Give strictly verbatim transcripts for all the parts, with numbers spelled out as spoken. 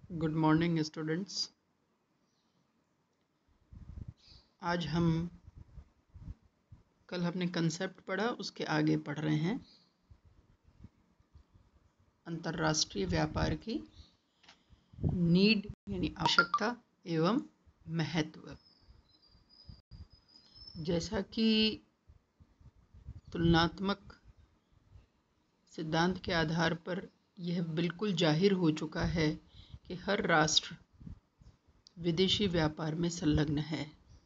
Good morning students. आज हम कल हमने कंसेप्ट पढ़ा, उसके आगे पढ़ रहे हैं अंतर्राष्ट्रीय व्यापार की नीड यानी आवश्यकता एवं महत्व। जैसा कि तुलनात्मक सिद्धांत के आधार पर यह बिल्कुल जाहिर हो चुका है कि हर राष्ट्र विदेशी व्यापार में संलग्न है।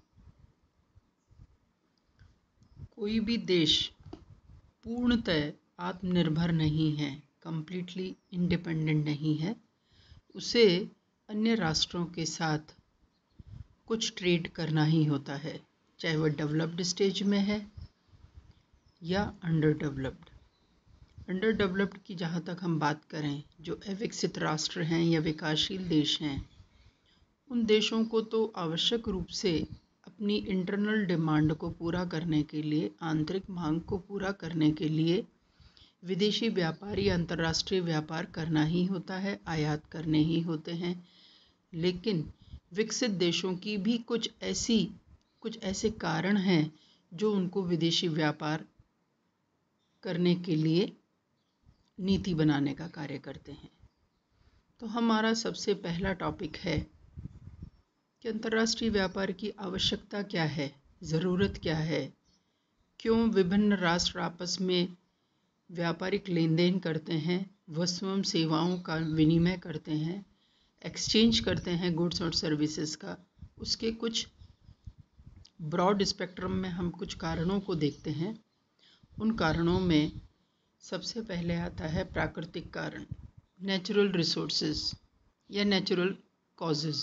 कोई भी देश पूर्णतः आत्मनिर्भर नहीं है, कंप्लीटली इंडिपेंडेंट नहीं है। उसे अन्य राष्ट्रों के साथ कुछ ट्रेड करना ही होता है, चाहे वह डेवलप्ड स्टेज में है या अंडर डेवलप्ड। अंडर डेवलप्ड की जहाँ तक हम बात करें, जो अविकसित राष्ट्र हैं या विकासशील देश हैं, उन देशों को तो आवश्यक रूप से अपनी इंटरनल डिमांड को पूरा करने के लिए, आंतरिक मांग को पूरा करने के लिए विदेशी व्यापार या अंतर्राष्ट्रीय व्यापार करना ही होता है, आयात करने ही होते हैं। लेकिन विकसित देशों की भी कुछ ऐसी कुछ ऐसे कारण हैं जो उनको विदेशी व्यापार करने के लिए नीति बनाने का कार्य करते हैं। तो हमारा सबसे पहला टॉपिक है कि अंतर्राष्ट्रीय व्यापार की आवश्यकता क्या है, ज़रूरत क्या है, क्यों विभिन्न राष्ट्र आपस में व्यापारिक लेन देन करते हैं, वस्तुओं एवं सेवाओं का विनिमय करते हैं, एक्सचेंज करते हैं गुड्स और सर्विसेज का। उसके कुछ ब्रॉड स्पेक्ट्रम में हम कुछ कारणों को देखते हैं। उन कारणों में सबसे पहले आता है प्राकृतिक कारण, नेचुरल रिसोर्सेज या नेचुरल कॉजेज।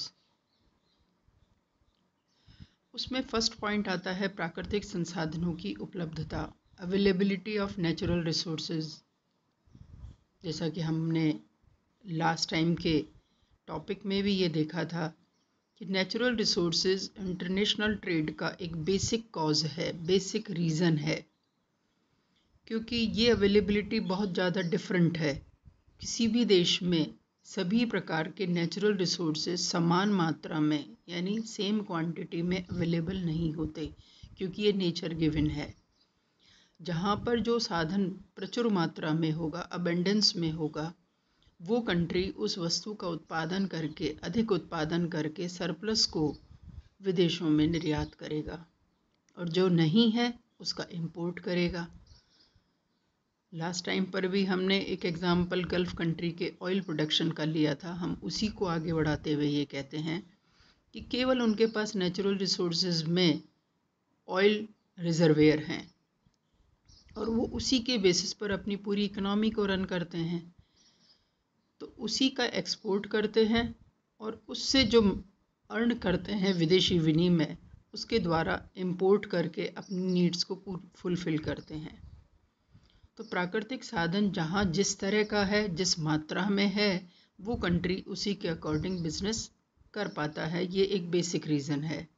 उसमें फर्स्ट पॉइंट आता है प्राकृतिक संसाधनों की उपलब्धता, अवेलेबिलिटी ऑफ नेचुरल रिसोर्सेज। जैसा कि हमने लास्ट टाइम के टॉपिक में भी ये देखा था कि नेचुरल रिसोर्सेज इंटरनेशनल ट्रेड का एक बेसिक कॉज है, बेसिक रीज़न है, क्योंकि ये अवेलेबिलिटी बहुत ज़्यादा डिफरेंट है। किसी भी देश में सभी प्रकार के नेचुरल रिसोर्सेज समान मात्रा में यानी सेम क्वांटिटी में अवेलेबल नहीं होते, क्योंकि ये नेचर गिवन है। जहाँ पर जो साधन प्रचुर मात्रा में होगा, अबेंडेंस में होगा, वो कंट्री उस वस्तु का उत्पादन करके, अधिक उत्पादन करके सरप्लस को विदेशों में निर्यात करेगा, और जो नहीं है उसका इंपोर्ट करेगा। लास्ट टाइम पर भी हमने एक एग्जाम्पल गल्फ़ कंट्री के ऑयल प्रोडक्शन का लिया था। हम उसी को आगे बढ़ाते हुए ये कहते हैं कि केवल उनके पास नेचुरल रिसोर्सेज में ऑयल रिजर्वेयर हैं और वो उसी के बेसिस पर अपनी पूरी इकोनॉमी को रन करते हैं। तो उसी का एक्सपोर्ट करते हैं और उससे जो अर्न करते हैं विदेशी विनिमय, उसके द्वारा इंपोर्ट करके अपनी नीड्स को फुलफ़िल करते हैं। तो प्राकृतिक साधन जहाँ जिस तरह का है, जिस मात्रा में है, वो कंट्री उसी के अकॉर्डिंग बिजनेस कर पाता है। ये एक बेसिक रीज़न है।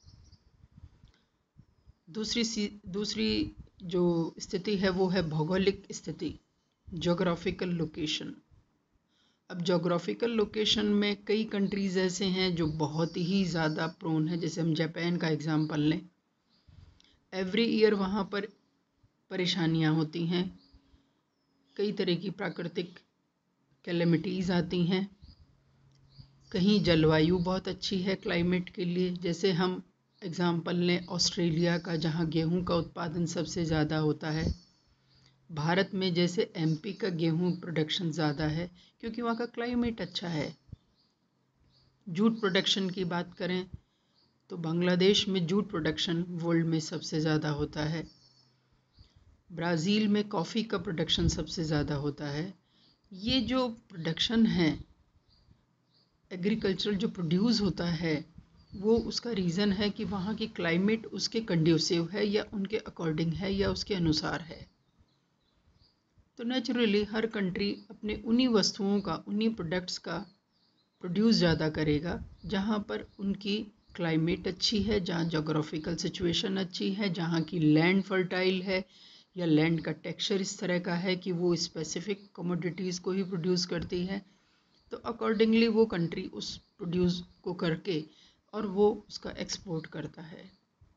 दूसरी सी दूसरी जो स्थिति है वो है भौगोलिक स्थिति, जोग्राफिकल लोकेशन। अब जोग्राफिकल लोकेशन में कई कंट्रीज़ ऐसे हैं जो बहुत ही ज़्यादा प्रोन है। जैसे हम जापान का एग्जांपल लें, एवरी ईयर वहाँ पर परेशानियाँ होती हैं, कई तरह की प्राकृतिक कैलेमिटीज़ आती हैं। कहीं जलवायु बहुत अच्छी है क्लाइमेट के लिए, जैसे हम एग्जांपल लें ऑस्ट्रेलिया का, जहाँ गेहूं का उत्पादन सबसे ज़्यादा होता है। भारत में जैसे एमपी का गेहूं प्रोडक्शन ज़्यादा है क्योंकि वहाँ का क्लाइमेट अच्छा है। जूट प्रोडक्शन की बात करें तो बांग्लादेश में जूट प्रोडक्शन वर्ल्ड में सबसे ज़्यादा होता है। ब्राज़ील में कॉफ़ी का प्रोडक्शन सबसे ज़्यादा होता है। ये जो प्रोडक्शन है, एग्रीकल्चरल जो प्रोड्यूस होता है, वो उसका रीज़न है कि वहाँ की क्लाइमेट उसके कंड्यूसिव है या उनके अकॉर्डिंग है या उसके अनुसार है। तो नेचुरली हर कंट्री अपने उन्हीं वस्तुओं का, उन्हीं प्रोडक्ट्स का प्रोड्यूस ज़्यादा करेगा जहाँ पर उनकी क्लाइमेट अच्छी है, जहाँ जोग्राफिकल सिचुएशन अच्छी है, जहाँ की लैंड फर्टाइल है या लैंड का टेक्सचर इस तरह का है कि वो स्पेसिफिक कमोडिटीज़ को ही प्रोड्यूस करती है। तो अकॉर्डिंगली वो कंट्री उस प्रोड्यूस को करके और वो उसका एक्सपोर्ट करता है।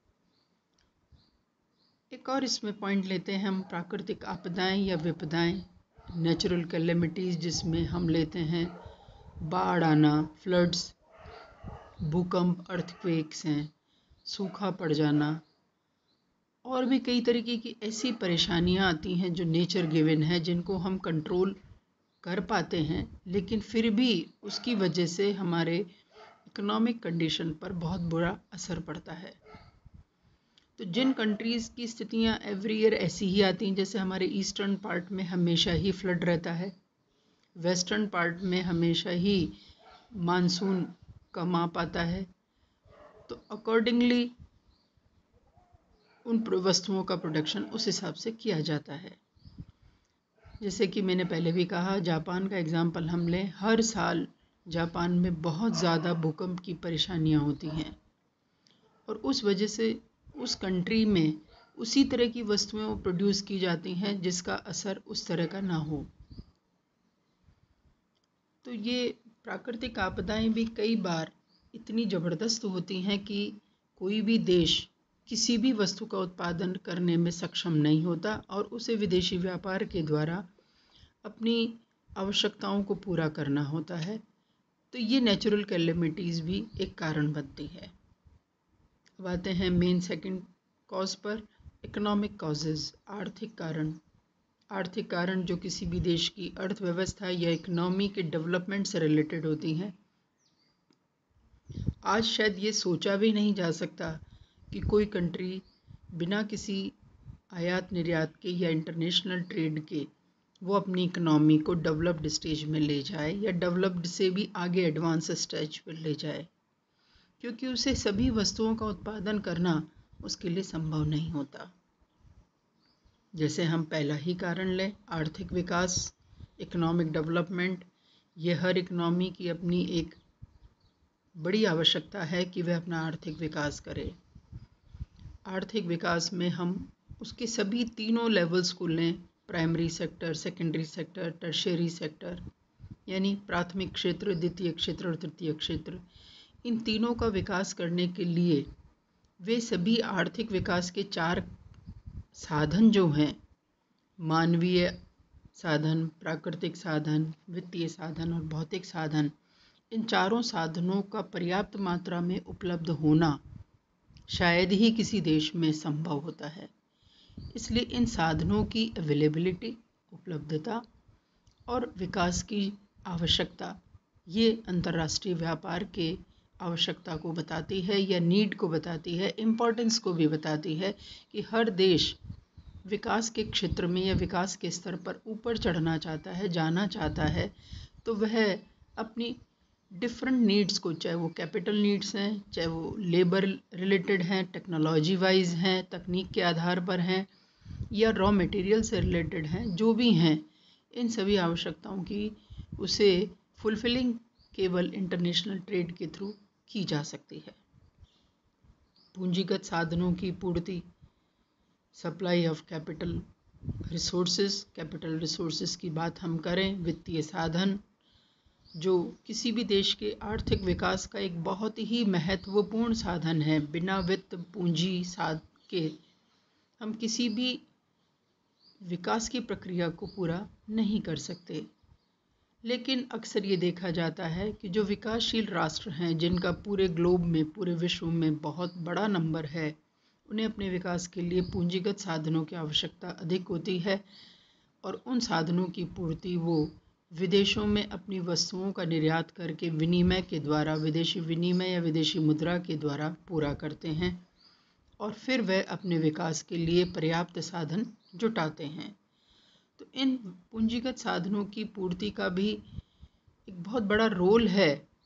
एक और इसमें पॉइंट लेते हैं हम, प्राकृतिक आपदाएं या विपदाएं, नेचुरल कैलेमिटीज़, जिसमें हम लेते हैं बाढ़ आना, फ्लड्स, भूकंप, अर्थक्वेक्स हैं, सूखा पड़ जाना, और भी कई तरीके की ऐसी परेशानियां आती हैं जो नेचर गिवन है, जिनको हम कंट्रोल कर पाते हैं, लेकिन फिर भी उसकी वजह से हमारे इकोनॉमिक कंडीशन पर बहुत बुरा असर पड़ता है। तो जिन कंट्रीज़ की स्थितियां एवरी ईयर ऐसी ही आती हैं, जैसे हमारे ईस्टर्न पार्ट में हमेशा ही फ्लड रहता है, वेस्टर्न पार्ट में हमेशा ही मानसून कम आ पाता है, तो अकॉर्डिंगली उन वस्तुओं का प्रोडक्शन उस हिसाब से किया जाता है। जैसे कि मैंने पहले भी कहा, जापान का एग्जाम्पल हम लें, हर साल जापान में बहुत ज़्यादा भूकंप की परेशानियां होती हैं, और उस वजह से उस कंट्री में उसी तरह की वस्तुएं प्रोड्यूस की जाती हैं जिसका असर उस तरह का ना हो। तो ये प्राकृतिक आपदाएं भी कई बार इतनी ज़बरदस्त होती हैं कि कोई भी देश किसी भी वस्तु का उत्पादन करने में सक्षम नहीं होता और उसे विदेशी व्यापार के द्वारा अपनी आवश्यकताओं को पूरा करना होता है। तो ये नेचुरल कैलेमिटीज़ भी एक कारण बनती है। अब आते हैं मेन सेकंड कॉज पर, इकोनॉमिक कॉजेज़, आर्थिक कारण। आर्थिक कारण जो किसी भी देश की अर्थव्यवस्था या इकोनॉमी के डेवलपमेंट से रिलेटेड होती हैं। आज शायद ये सोचा भी नहीं जा सकता कि कोई कंट्री बिना किसी आयात निर्यात के या इंटरनेशनल ट्रेड के वो अपनी इकोनॉमी को डेवलप्ड स्टेज में ले जाए या डेवलप्ड से भी आगे एडवांस स्टेज पर ले जाए, क्योंकि उसे सभी वस्तुओं का उत्पादन करना उसके लिए संभव नहीं होता। जैसे हम पहला ही कारण लें, आर्थिक विकास, इकोनॉमिक डेवलपमेंट, ये हर इकोनॉमी की अपनी एक बड़ी आवश्यकता है कि वह अपना आर्थिक विकास करे। आर्थिक विकास में हम उसके सभी तीनों लेवल्स को लें, primary sector, secondary sector, tertiary sector, यानी प्राथमिक क्षेत्र, द्वितीय क्षेत्र और तृतीय क्षेत्र। इन तीनों का विकास करने के लिए वे सभी आर्थिक विकास के चार साधन जो हैं, मानवीय साधन, प्राकृतिक साधन, वित्तीय साधन और भौतिक साधन, इन चारों साधनों का पर्याप्त मात्रा में उपलब्ध होना शायद ही किसी देश में संभव होता है। इसलिए इन साधनों की अवेलेबिलिटी, उपलब्धता और विकास की आवश्यकता, ये अंतर्राष्ट्रीय व्यापार के आवश्यकता को बताती है या नीड को बताती है, इम्पोर्टेंस को भी बताती है कि हर देश विकास के क्षेत्र में या विकास के स्तर पर ऊपर चढ़ना चाहता है, जाना चाहता है, तो वह अपनी डिफरेंट नीड्स को, चाहे वो कैपिटल नीड्स हैं, चाहे वो लेबर रिलेटेड हैं, टेक्नोलॉजी वाइज हैं, तकनीक के आधार पर हैं, या रॉ मटेरियल से रिलेटेड हैं, जो भी हैं, इन सभी आवश्यकताओं की उसे फुलफिलिंग केवल इंटरनेशनल ट्रेड के थ्रू की जा सकती है। पूंजीगत साधनों की पूर्ति, supply of capital resources, capital resources की बात हम करें, वित्तीय साधन जो किसी भी देश के आर्थिक विकास का एक बहुत ही महत्वपूर्ण साधन है। बिना वित्त पूंजी साध के हम किसी भी विकास की प्रक्रिया को पूरा नहीं कर सकते। लेकिन अक्सर ये देखा जाता है कि जो विकासशील राष्ट्र हैं, जिनका पूरे ग्लोब में, पूरे विश्व में बहुत बड़ा नंबर है, उन्हें अपने विकास के लिए पूंजीगत साधनों की आवश्यकता अधिक होती है और उन साधनों की पूर्ति वो विदेशों में अपनी वस्तुओं का निर्यात करके विनिमय के द्वारा, विदेशी विनिमय या विदेशी मुद्रा के द्वारा पूरा करते हैं और फिर वह अपने विकास के लिए पर्याप्त साधन जुटाते हैं। तो इन पूंजीगत साधनों की पूर्ति का भी एक बहुत बड़ा रोल है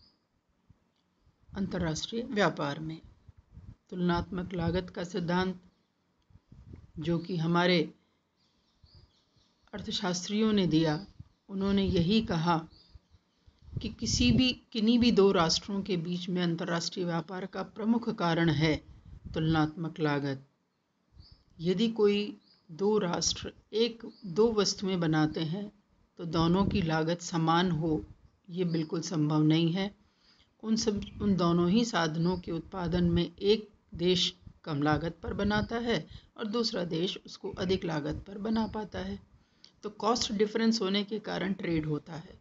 अंतर्राष्ट्रीय व्यापार में। तुलनात्मक लागत का सिद्धांत, जो कि हमारे अर्थशास्त्रियों ने दिया, उन्होंने यही कहा कि किसी भी किन्हीं भी दो राष्ट्रों के बीच में अंतर्राष्ट्रीय व्यापार का प्रमुख कारण है तुलनात्मक लागत। यदि कोई दो राष्ट्र एक दो वस्तुएं बनाते हैं तो दोनों की लागत समान हो, ये बिल्कुल संभव नहीं है। उन सब उन दोनों ही साधनों के उत्पादन में एक देश कम लागत पर बनाता है और दूसरा देश उसको अधिक लागत पर बना पाता है। तो कॉस्ट डिफरेंस होने के कारण ट्रेड होता है।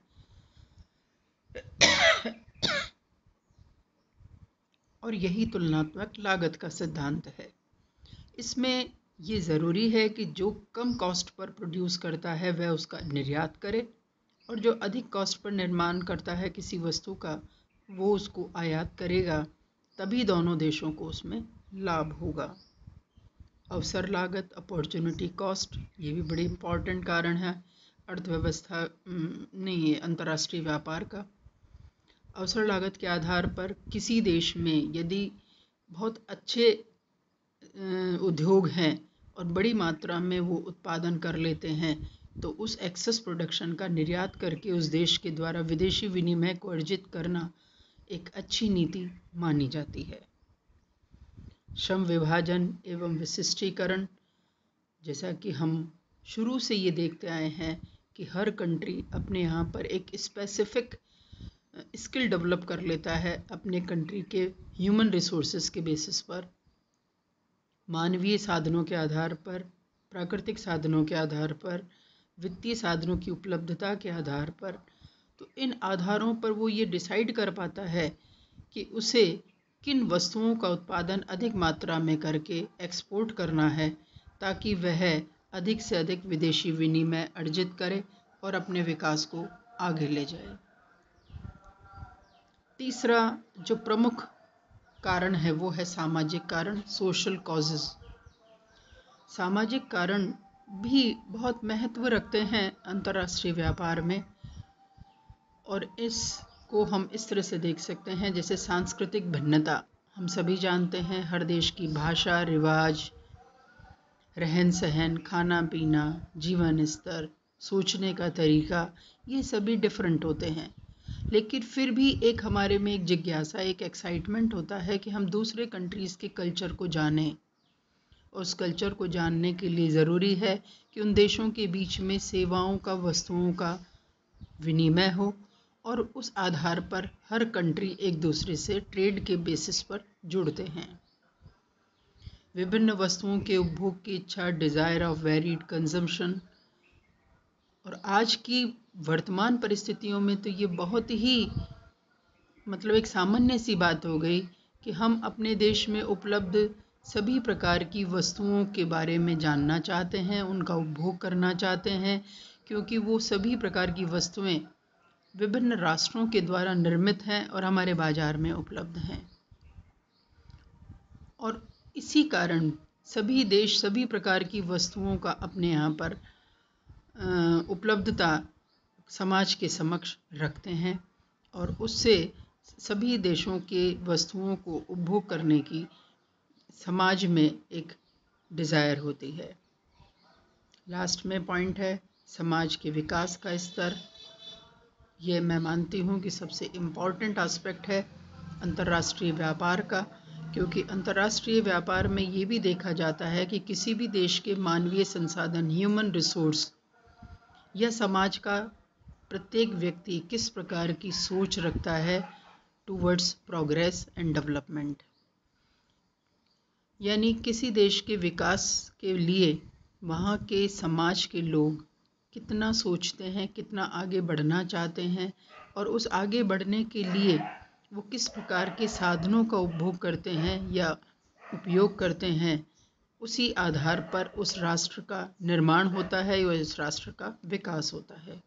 और यही तुलनात्मक लागत का सिद्धांत है। इसमें ये ज़रूरी है कि जो कम कॉस्ट पर प्रोड्यूस करता है वह उसका निर्यात करे, और जो अधिक कॉस्ट पर निर्माण करता है किसी वस्तु का वो उसको आयात करेगा, तभी दोनों देशों को उसमें लाभ होगा। अवसर लागत, अपॉर्चुनिटी कॉस्ट, ये भी बड़ी इम्पॉर्टेंट कारण है अर्थव्यवस्था नहीं है अंतर्राष्ट्रीय व्यापार का। अवसर लागत के आधार पर किसी देश में यदि बहुत अच्छे उद्योग हैं और बड़ी मात्रा में वो उत्पादन कर लेते हैं, तो उस एक्सेस प्रोडक्शन का निर्यात करके उस देश के द्वारा विदेशी विनिमय को अर्जित करना एक अच्छी नीति मानी जाती है। श्रम विभाजन एवं विशिष्टीकरण, जैसा कि हम शुरू से ये देखते आए हैं कि हर कंट्री अपने यहाँ पर एक स्पेसिफिक स्किल डेवलप कर लेता है अपने कंट्री के ह्यूमन रिसोर्सेज के बेसिस पर, मानवीय साधनों के आधार पर, प्राकृतिक साधनों के आधार पर, वित्तीय साधनों की उपलब्धता के आधार पर। तो इन आधारों पर वो ये डिसाइड कर पाता है कि उसे किन वस्तुओं का उत्पादन अधिक मात्रा में करके एक्सपोर्ट करना है, ताकि वह अधिक से अधिक विदेशी विनिमय अर्जित करे और अपने विकास को आगे ले जाए। तीसरा जो प्रमुख कारण है वो है सामाजिक कारण, सोशल कॉजेज। सामाजिक कारण भी बहुत महत्व रखते हैं अंतर्राष्ट्रीय व्यापार में, और इसको हम इस तरह से देख सकते हैं जैसे सांस्कृतिक भिन्नता। हम सभी जानते हैं हर देश की भाषा, रिवाज, रहन सहन, खाना पीना, जीवन स्तर, सोचने का तरीका, ये सभी डिफरेंट होते हैं। लेकिन फिर भी एक हमारे में एक जिज्ञासा, एक एक्साइटमेंट होता है कि हम दूसरे कंट्रीज़ के कल्चर को जानें। उस कल्चर को जानने के लिए ज़रूरी है कि उन देशों के बीच में सेवाओं का, वस्तुओं का विनिमय हो, और उस आधार पर हर कंट्री एक दूसरे से ट्रेड के बेसिस पर जुड़ते हैं। विभिन्न वस्तुओं के उपभोग की इच्छा, डिज़ायर ऑफ वेरिड कंजम्पशन। और आज की वर्तमान परिस्थितियों में तो ये बहुत ही मतलब एक सामान्य सी बात हो गई कि हम अपने देश में उपलब्ध सभी प्रकार की वस्तुओं के बारे में जानना चाहते हैं, उनका उपभोग करना चाहते हैं, क्योंकि वो सभी प्रकार की वस्तुएं विभिन्न राष्ट्रों के द्वारा निर्मित हैं और हमारे बाजार में उपलब्ध हैं। और इसी कारण सभी देश सभी प्रकार की वस्तुओं का अपने यहाँ पर उपलब्धता समाज के समक्ष रखते हैं, और उससे सभी देशों के वस्तुओं को उपभोग करने की समाज में एक डिज़ायर होती है। लास्ट में पॉइंट है समाज के विकास का स्तर। ये मैं मानती हूँ कि सबसे इम्पॉर्टेंट एस्पेक्ट है अंतर्राष्ट्रीय व्यापार का, क्योंकि अंतर्राष्ट्रीय व्यापार में ये भी देखा जाता है कि किसी भी देश के मानवीय संसाधन, ह्यूमन रिसोर्स, या समाज का प्रत्येक व्यक्ति किस प्रकार की सोच रखता है टूवर्ड्स प्रोग्रेस एंड डेवलपमेंट। यानी किसी देश के विकास के लिए वहाँ के समाज के लोग कितना सोचते हैं, कितना आगे बढ़ना चाहते हैं, और उस आगे बढ़ने के लिए वो किस प्रकार के साधनों का उपभोग करते हैं या उपयोग करते हैं, उसी आधार पर उस राष्ट्र का निर्माण होता है और उस राष्ट्र का विकास होता है।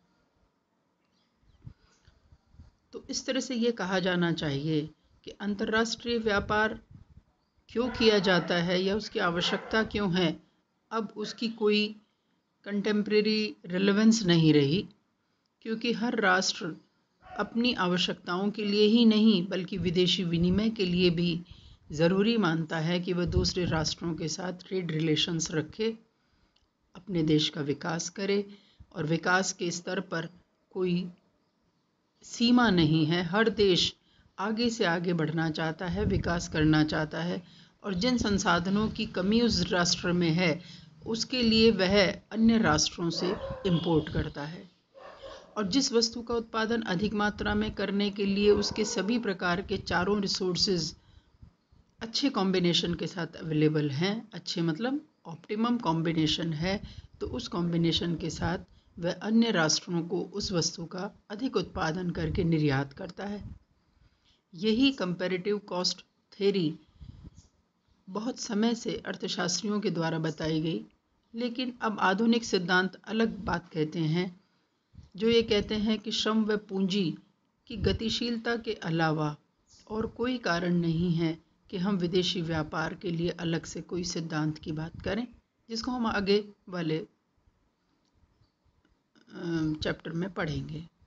तो इस तरह से ये कहा जाना चाहिए कि अंतर्राष्ट्रीय व्यापार क्यों किया जाता है या उसकी आवश्यकता क्यों है, अब उसकी कोई कंटेम्प्रेरी रिलेवेंस नहीं रही, क्योंकि हर राष्ट्र अपनी आवश्यकताओं के लिए ही नहीं बल्कि विदेशी विनिमय के लिए भी ज़रूरी मानता है कि वह दूसरे राष्ट्रों के साथ ट्रेड रिलेशंस रखे, अपने देश का विकास करे, और विकास के स्तर पर कोई सीमा नहीं है। हर देश आगे से आगे बढ़ना चाहता है, विकास करना चाहता है, और जिन संसाधनों की कमी उस राष्ट्र में है उसके लिए वह अन्य राष्ट्रों से इंपोर्ट करता है। और जिस वस्तु का उत्पादन अधिक मात्रा में करने के लिए उसके सभी प्रकार के चारों रिसोर्सेज अच्छे कॉम्बिनेशन के साथ अवेलेबल हैं, अच्छे मतलब ऑप्टिमम कॉम्बिनेशन है, तो उस कॉम्बिनेशन के साथ वह अन्य राष्ट्रों को उस वस्तु का अधिक उत्पादन करके निर्यात करता है। यही कंपैरेटिव कॉस्ट थ्योरी बहुत समय से अर्थशास्त्रियों के द्वारा बताई गई, लेकिन अब आधुनिक सिद्धांत अलग बात कहते हैं, जो ये कहते हैं कि श्रम व पूंजी की गतिशीलता के अलावा और कोई कारण नहीं है कि हम विदेशी व्यापार के लिए अलग से कोई सिद्धांत की बात करें, जिसको हम आगे वाले चैप्टर में पढ़ेंगे।